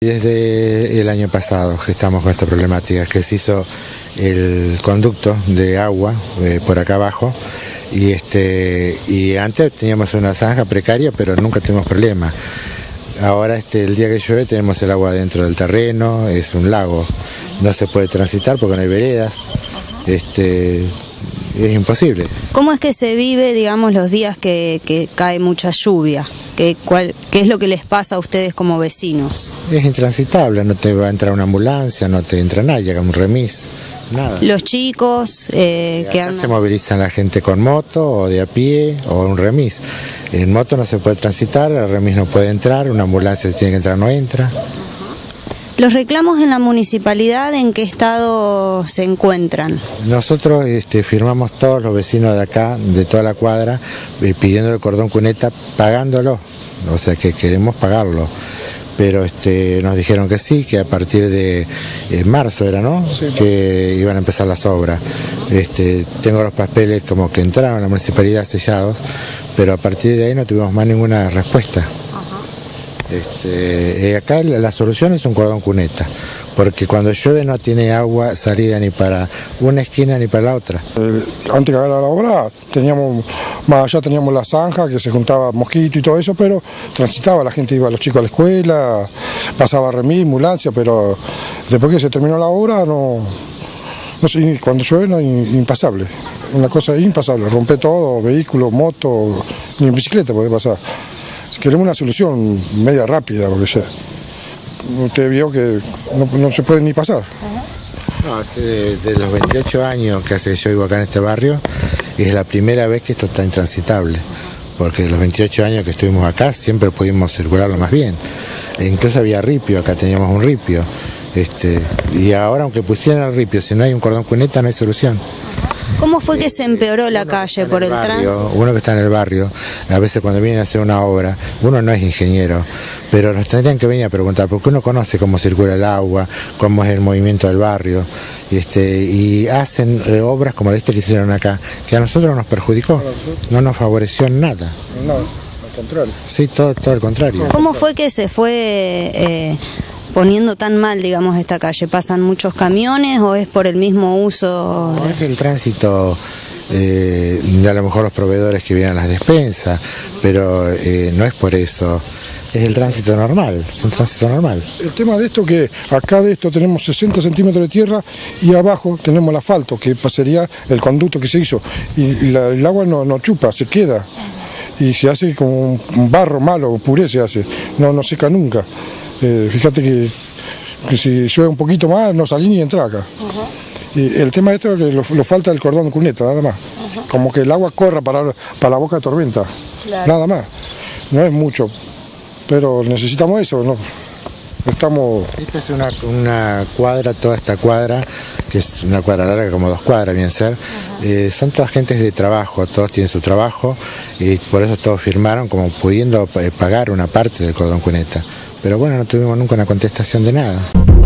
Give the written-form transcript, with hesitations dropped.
Desde el año pasado que estamos con esta problemática, que se hizo el conducto de agua por acá abajo y antes teníamos una zanja precaria, pero nunca tuvimos problema. Ahora el día que llueve tenemos el agua dentro del terreno, es un lago, no se puede transitar porque no hay veredas, es imposible. ¿Cómo es que se vive, digamos, los días que cae mucha lluvia? ¿Qué es lo que les pasa a ustedes como vecinos? Es intransitable, no te va a entrar una ambulancia, no te entra nadie, un remis, nada. Los chicos que andan... Se movilizan la gente con moto o de a pie o un remis. En moto no se puede transitar, el remis no puede entrar, una ambulancia si tiene que entrar no entra. ¿Los reclamos en la municipalidad en qué estado se encuentran? Nosotros firmamos todos los vecinos de acá, de toda la cuadra, pidiendo el cordón cuneta, pagándolo, o sea que queremos pagarlo. Pero nos dijeron que sí, que a partir de marzo era, ¿no? Sí. Que iban a empezar las obras. Tengo los papeles como que entraron a la municipalidad sellados, pero a partir de ahí no tuvimos más ninguna respuesta. Acá la solución es un cordón cuneta, porque cuando llueve no tiene agua salida ni para una esquina ni para la otra. Antes que haga la obra más allá teníamos la zanja que se juntaba mosquito y todo eso, pero transitaba, la gente iba, los chicos a la escuela, pasaba remis, ambulancia, pero después que se terminó la obra no sé, cuando llueve no es impasable, una cosa impasable, rompe todo, vehículos, moto, ni en bicicleta puede pasar. Queremos una solución media rápida, porque ya usted vio que no se puede ni pasar. No, hace de los 28 años que hace yo vivo acá en este barrio, es la primera vez que esto está intransitable, porque de los 28 años que estuvimos acá siempre pudimos circularlo más bien. Incluso había ripio, acá teníamos un ripio, y ahora aunque pusieran el ripio, si no hay un cordón cuneta no hay solución. ¿Cómo fue que se empeoró la calle por el tránsito? Uno que está en el barrio, a veces cuando viene a hacer una obra, uno no es ingeniero, pero nos tendrían que venir a preguntar, porque uno conoce cómo circula el agua, cómo es el movimiento del barrio, y hacen obras como esta que hicieron acá, que a nosotros nos perjudicó, no nos favoreció en nada. No, al contrario. Sí, todo el contrario. ¿Cómo fue que se fue poniendo tan mal, digamos, esta calle? ¿Pasan muchos camiones o es por el mismo uso? No, es el tránsito, de a lo mejor los proveedores que vienen a las despensas, pero no es por eso, es el tránsito normal, es un tránsito normal. El tema de esto que acá de esto tenemos 60 centímetros de tierra y abajo tenemos el asfalto, que sería el conducto que se hizo, y el agua no chupa, se queda. Y se hace como un barro malo, puré se hace, no seca nunca. Fíjate que si llueve un poquito más no salí ni entra acá. Y el tema de esto es que lo falta el cordón cuneta, nada más. Como que el agua corra para la boca de tormenta, nada más. No es mucho, pero necesitamos eso, ¿no? Esta es una cuadra, toda esta cuadra, que es una cuadra larga, como 2 cuadras, bien ser. Son todas gentes de trabajo, todos tienen su trabajo, y por eso todos firmaron como pudiendo pagar una parte del cordón cuneta. Pero bueno, no tuvimos nunca una contestación de nada.